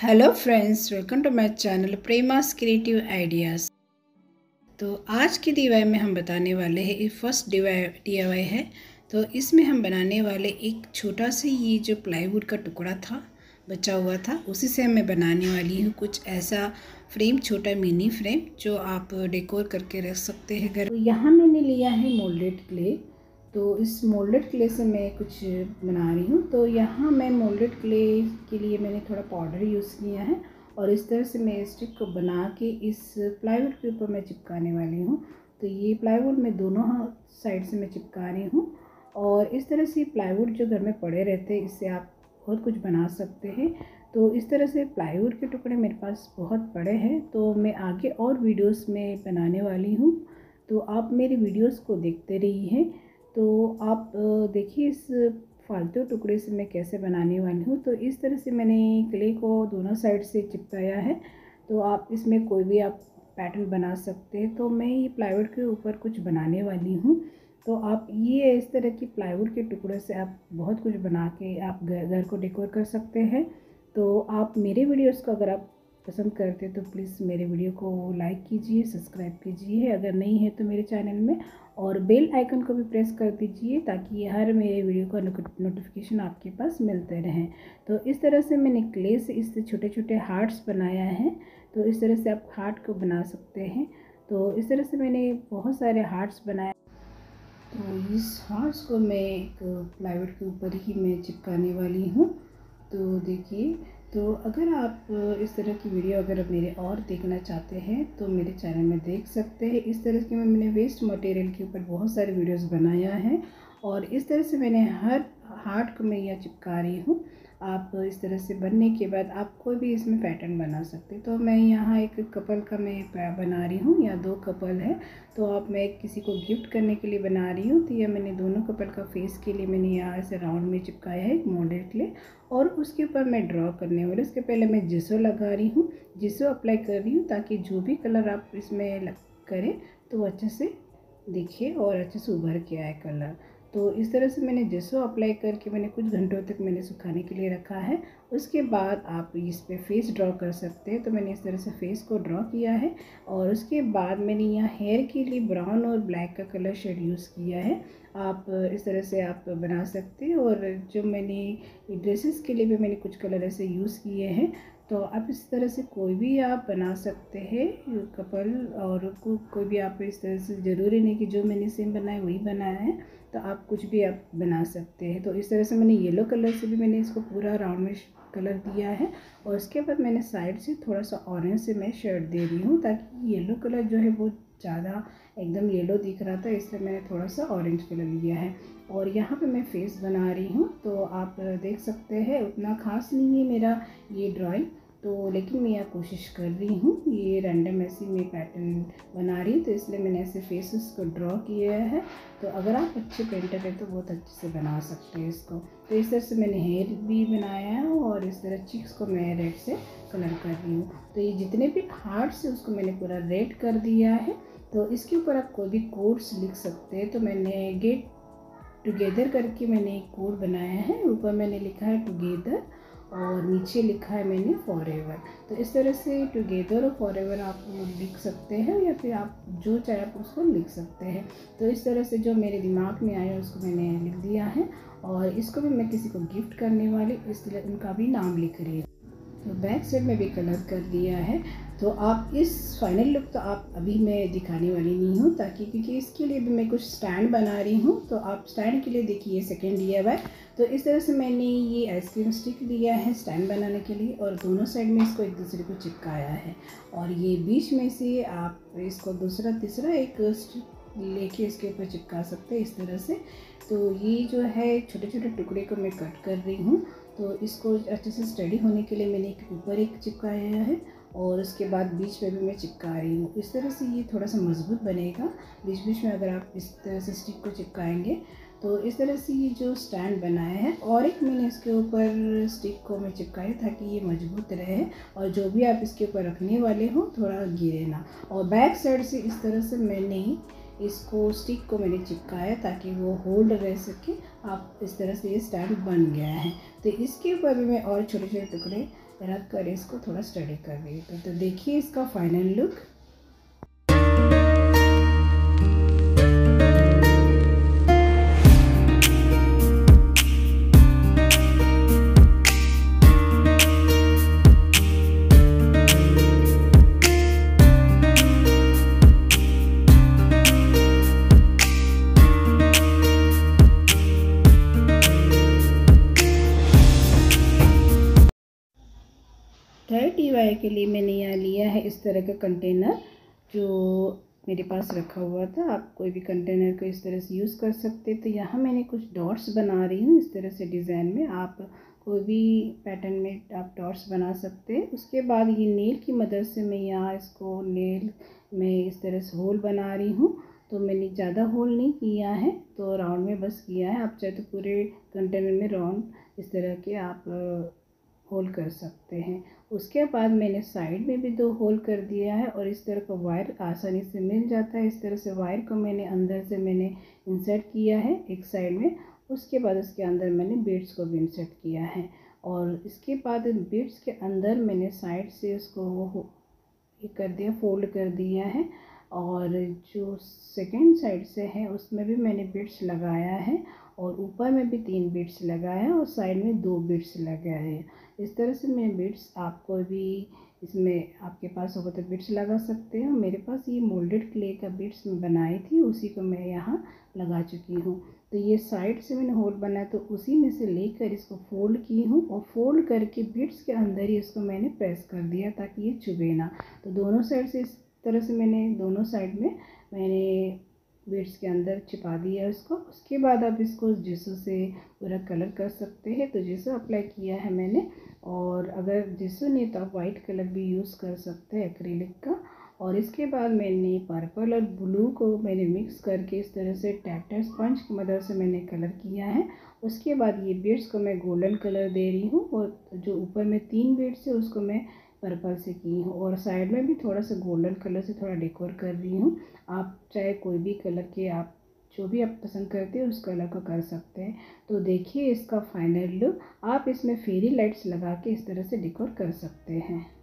Hello friends, welcome to my channel Prema's creative ideas. तो आज की डीआईवाई में हम बताने वाले हैं, ये फर्स्ट डीआईवाई है। तो इसमें हम बनाने वाले एक छोटा सा ये जो प्लाईवुड का टुकड़ा था बचा हुआ था, उसी से मैं बनाने वाली हूँ कुछ ऐसा फ्रेम, छोटा मिनी फ्रेम जो आप डेकोर करके रख सकते हैं घर। तो यहाँ मैंने लिया है मोल्डेड क्ले। तो इस मोल्डेड क्ले से मैं कुछ बना रही हूँ। तो यहाँ मैं मोल्डेड क्ले के लिए मैंने थोड़ा पाउडर यूज़ किया है और इस तरह से मैं स्टिक को बना के इस प्लाईवुड के ऊपर मैं चिपकाने वाली हूँ। तो ये प्लाईवुड मैं दोनों साइड से मैं चिपका रही हूँ और इस तरह से प्लाईवुड जो घर में पड़े रहते हैं, इससे आप बहुत कुछ बना सकते हैं। तो इस तरह से प्लाईवुड के टुकड़े मेरे पास बहुत बड़े हैं, तो मैं आगे और वीडियोस में बनाने वाली हूँ। तो आप मेरी वीडियोस को देखते रहिए। तो आप देखिए इस फालतू टुकड़े से मैं कैसे बनाने वाली हूँ। तो इस तरह से मैंने क्ले को दोनों साइड से चिपकाया है। तो आप इसमें कोई भी आप पैटर्न बना सकते हैं। तो मैं ये प्लाईवुड के ऊपर कुछ बनाने वाली हूँ। तो आप ये इस तरह की प्लाईवुड के टुकड़े से आप बहुत कुछ बना के आप घर को डेकोर कर सकते हैं। तो आप मेरे वीडियोस को अगर आप पसंद करते तो प्लीज़ मेरे वीडियो को लाइक कीजिए, सब्सक्राइब कीजिए अगर नहीं है तो मेरे चैनल में, और बेल आइकन को भी प्रेस कर दीजिए ताकि हर मेरे वीडियो का नोटिफिकेशन आपके पास मिलते रहें। तो इस तरह से मैंने क्ले से इस छोटे छोटे हार्ट्स बनाया है। तो इस तरह से आप हार्ट को बना सकते हैं। तो इस तरह से मैंने बहुत सारे हार्ट्स बनाए। तो इस हार्ट्स को मैं एक प्लाईवुड के ऊपर ही मैं चिपकाने वाली हूँ। तो देखिए, तो अगर आप इस तरह की वीडियो अगर मेरे और देखना चाहते हैं तो मेरे चैनल में देख सकते हैं। इस तरह की मैंने वेस्ट मटेरियल के ऊपर बहुत सारे वीडियोस बनाया है और इस तरह से मैंने हर हार्ट को मैं यह चिपका रही हूँ। आप इस तरह से बनने के बाद आप कोई भी इसमें पैटर्न बना सकते। तो मैं यहाँ एक कपल का मैं बना रही हूँ, या दो कपल है। तो आप मैं किसी को गिफ्ट करने के लिए बना रही हूँ। तो यह मैंने दोनों कपल का फेस के लिए मैंने यहाँ ऐसे राउंड में चिपकाया है एक मोल्डेड क्ले, और उसके ऊपर मैं ड्रॉ करने वाली। उसके पहले मैं जिसो लगा रही हूँ, जिसो अप्लाई कर रही हूँ ताकि जो भी कलर आप इसमें करें तो वो अच्छे से दिखे और अच्छे से उभर के आए कलर। तो इस तरह से मैंने जिसो अप्लाई करके मैंने कुछ घंटों तक मैंने सुखाने के लिए रखा है। उसके बाद आप इस पर फेस ड्रॉ कर सकते हैं। तो मैंने इस तरह से फेस को ड्रॉ किया है और उसके बाद मैंने यहाँ हेयर के लिए ब्राउन और ब्लैक का कलर शेड यूज़ किया है। आप इस तरह से आप बना सकते हैं। और जो मैंने ड्रेसेस के लिए भी मैंने कुछ कलर ऐसे यूज़ किए हैं। तो आप इस तरह से कोई भी आप बना सकते हैं कपल, और कोई भी आप इस तरह से ज़रूरी नहीं कि जो मैंने सेम बनाया वही बनाया है। तो आप कुछ भी आप बना सकते हैं। तो इस तरह से मैंने येलो कलर से भी मैंने इसको पूरा राउंड में कलर दिया है और उसके बाद मैंने साइड से थोड़ा सा ऑरेंज से मैं शेड दे रही हूँ ताकि येलो कलर जो है वो ज़्यादा एकदम येलो दिख रहा था, इसलिए मैंने थोड़ा सा ऑरेंज कलर लिया है। और यहाँ पे मैं फेस बना रही हूँ। तो आप देख सकते हैं उतना खास नहीं है मेरा ये ड्राइंग, तो लेकिन मैं यह कोशिश कर रही हूँ। ये रैंडम ऐसी मैं पैटर्न बना रही हूँ, तो इसलिए मैंने ऐसे फेसेस को ड्रॉ किया है। तो अगर आप अच्छे पेंटर हैं तो बहुत अच्छे से बना सकते हैं इसको। तो इस तरह से मैंने हेयर भी बनाया है और इस तरह चिक्स को मैं रेड से कलर कर रही हूँ। तो ये जितने भी हार्ट्स है उसको मैंने पूरा रेड कर दिया है। तो इसके ऊपर आप कोई भी कोड्स लिख सकते हैं। तो मैंने गेट टुगेदर करके मैंने एक कोड बनाया है। ऊपर मैंने लिखा है टुगेदर और नीचे लिखा है मैंने फॉरएवर। तो इस तरह से टुगेदर और फॉरएवर आप लिख सकते हैं या फिर आप जो चाहे आप उसको लिख सकते हैं। तो इस तरह से जो मेरे दिमाग में आया उसको मैंने लिख दिया है और इसको भी मैं किसी को गिफ्ट करने वाली, इसलिए उनका भी नाम लिख रही हूँ। तो बैक साइड में भी कलर कर दिया है। तो आप इस फाइनल लुक तो आप अभी मैं दिखाने वाली नहीं हूँ, ताकि क्योंकि इसके लिए भी मैं कुछ स्टैंड बना रही हूँ। तो आप स्टैंड के लिए देखिए सेकेंड DIY। तो इस तरह से मैंने ये आइसक्रीम स्टिक लिया है स्टैंड बनाने के लिए और दोनों साइड में इसको एक दूसरे को चिपकाया है और ये बीच में से आप इसको दूसरा तीसरा एक स्टिक लेके इसके ऊपर चिपका सकते हैं इस तरह से। तो ये जो है छोटे छोटे टुकड़े को मैं कट कर रही हूँ। तो इसको अच्छे से स्टडी होने के लिए मैंने एक ऊपर एक चिपकाया है और उसके बाद बीच में भी मैं चिपका रही हूँ। इस तरह से ये थोड़ा सा मजबूत बनेगा। बीच बीच में अगर आप इस तरह से स्टिक को चिपकाएंगे तो इस तरह से ये जो स्टैंड बनाया है, और एक मैंने इसके ऊपर स्टिक को मैं चिपकाया ताकि ये मजबूत रहे और जो भी आप इसके ऊपर रखने वाले हो थोड़ा गिरे ना। और बैक साइड से इस तरह से मैंने इसको स्टिक को मैंने चिपकाया ताकि वो होल्ड रह सके। आप इस तरह से ये स्टैंड बन गया है। तो इसके ऊपर भी मैं और छोटे छोटे टुकड़े रख कर इसको थोड़ा स्टडी कर रही हूँ। तो देखिए इसका फाइनल लुक। थर्ड DIY के लिए मैंने यहाँ लिया है इस तरह का कंटेनर जो मेरे पास रखा हुआ था। आप कोई भी कंटेनर को इस तरह से यूज़ कर सकते। तो यहाँ मैंने कुछ डॉट्स बना रही हूँ इस तरह से डिज़ाइन में। आप कोई भी पैटर्न में आप डॉट्स बना सकते हैं। उसके बाद ये नेल की मदद से मैं यहाँ इसको नेल में इस तरह से होल बना रही हूँ। तो मैंने ज़्यादा होल नहीं किया है, तो राउंड में बस किया है। आप चाहे तो पूरे कंटेनर में राउंड इस तरह के आप होल कर सकते हैं। उसके बाद मैंने साइड में भी 2 होल कर दिया है और इस तरह का वायर आसानी से मिल जाता है। इस तरह से वायर को मैंने अंदर से मैंने इंसर्ट किया है एक साइड में। उसके बाद उसके अंदर मैंने बीड्स को भी इंसर्ट किया है और इसके बाद बीड्स के अंदर मैंने साइड से उसको ये कर दिया, फोल्ड कर दिया है। और जो सेकेंड साइड से है उसमें भी मैंने बीड्स लगाया है और ऊपर में भी 3 बीड्स लगाया है और साइड में 2 बीड्स लगाए हैं। इस तरह से मैं बीड्स आपको भी इसमें आपके पास होगा तो बीड्स लगा सकते हैं। मेरे पास ये मोल्डेड क्ले का बीड्स मैं बनाई थी, उसी को मैं यहाँ लगा चुकी हूँ। तो ये साइड से मैंने होल बनाया तो उसी में से लेकर इसको फोल्ड की हूँ और फोल्ड करके बीड्स के अंदर ही इसको मैंने प्रेस कर दिया ताकि ये चुभे ना। तो दोनों साइड से इस तरह से मैंने दोनों साइड में मैंने बीड्स के अंदर छिपा दिया उसको। उसके बाद आप इसको जिसो से पूरा कलर कर सकते हैं। तो जिसो अप्लाई किया है मैंने, और अगर जिसो नहीं तो आप वाइट कलर भी यूज़ कर सकते हैं एक्रिलिक का। और इसके बाद मैंने पर्पल और ब्लू को मैंने मिक्स करके इस तरह से टैप स्पंज की मदद से मैंने कलर किया है। उसके बाद ये बीड्स को मैं गोल्डन कलर दे रही हूँ और जो ऊपर में 3 बीड्स है उसको मैं पर्पल से की हूँ और साइड में भी थोड़ा सा गोल्डन कलर से थोड़ा डेकोर कर रही हूँ। आप चाहे कोई भी कलर के आप जो भी आप पसंद करते हैं उस कलर का कर सकते हैं। तो देखिए इसका फाइनल लुक। आप इसमें फेरी लाइट्स लगा के इस तरह से डेकोर कर सकते हैं।